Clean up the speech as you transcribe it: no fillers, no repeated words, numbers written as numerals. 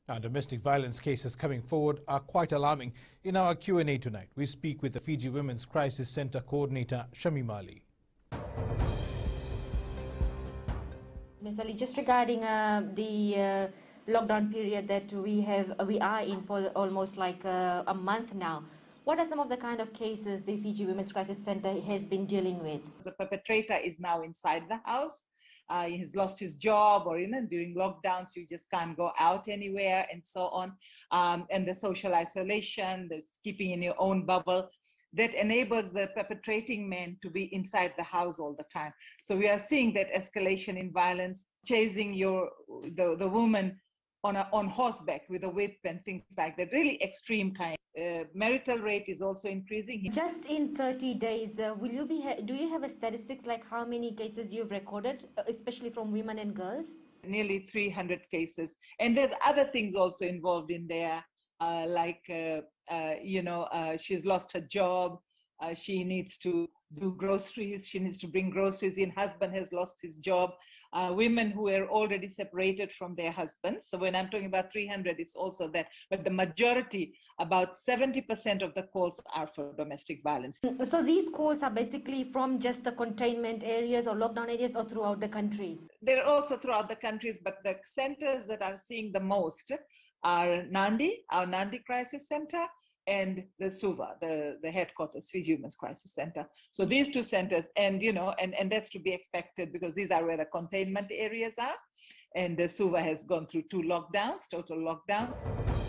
Now, domestic violence cases coming forward are quite alarming. In our Q&A tonight, we speak with the Fiji Women's Crisis Centre Coordinator Shamima Ali. Ms. Ali, just regarding the lockdown period that we are in for almost like a month now, what are some of the kind of cases the Fiji Women's Crisis Centre has been dealing with? The perpetrator is now inside the house. He's lost his job, or during lockdowns you just can't go out anywhere, and so on. And the social isolation, the keeping in your own bubble, that enables the perpetrating men to be inside the house all the time. So we are seeing that escalation in violence, chasing the woman on horseback with a whip and things like that, really extreme kind. Marital rape is also increasing. Just in 30 days, do you have a statistics like how many cases you've recorded, especially from women and girls? Nearly 300 cases. And there's other things also involved in there, she's lost her job. She needs to do groceries. She needs to bring groceries in. Husband has lost his job. Women who are already separated from their husbands. So when I'm talking about 300, it's also that. But the majority, about 70% of the calls are for domestic violence. So these calls are basically from just the containment areas or lockdown areas, or throughout the country? They're also throughout the countries, but the centers that are seeing the most are Nandi, our Nandi Crisis Center, and the SUVA, the headquarters, Fiji Women's Crisis Center. So these two centers, and that's to be expected because these are where the containment areas are. And the SUVA has gone through 2 lockdowns, total lockdown.